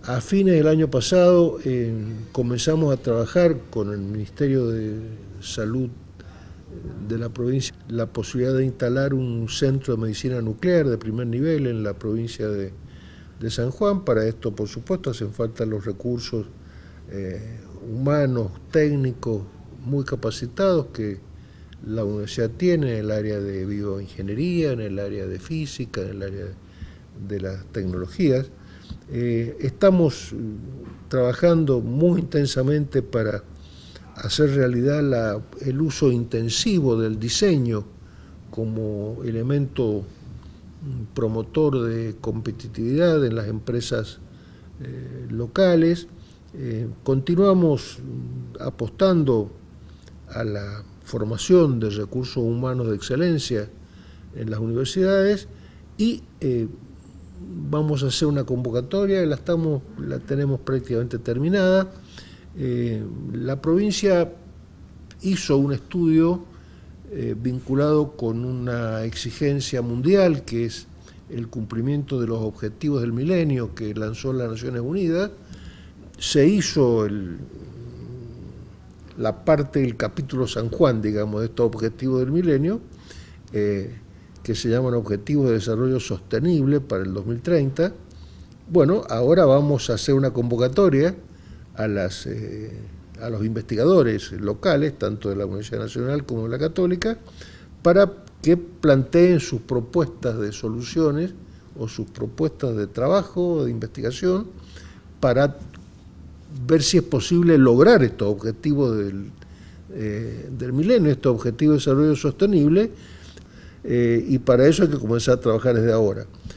A fines del año pasado comenzamos a trabajar con el Ministerio de Salud de la provincia la posibilidad de instalar un centro de medicina nuclear de primer nivel en la provincia de San Juan. Para esto, por supuesto, hacen falta los recursos humanos, técnicos, muy capacitados que la universidad tiene en el área de bioingeniería, en el área de física, en el área de las tecnologías. Estamos trabajando muy intensamente para hacer realidad el uso intensivo del diseño como elemento promotor de competitividad en las empresas locales. Continuamos apostando a la formación de recursos humanos de excelencia en las universidades y vamos a hacer una convocatoria, la tenemos prácticamente terminada. La provincia hizo un estudio vinculado con una exigencia mundial que es el cumplimiento de los objetivos del milenio que lanzó las Naciones Unidas. Se hizo la parte del capítulo San Juan, digamos, de estos objetivos del milenio, que se llaman Objetivos de Desarrollo Sostenible para el 2030. Bueno, ahora vamos a hacer una convocatoria a los investigadores locales, tanto de la Universidad Nacional como de la Católica, para que planteen sus propuestas de soluciones o sus propuestas de trabajo o de investigación para ver si es posible lograr estos objetivos del milenio, estos objetivos de desarrollo sostenible, y para eso hay que comenzar a trabajar desde ahora.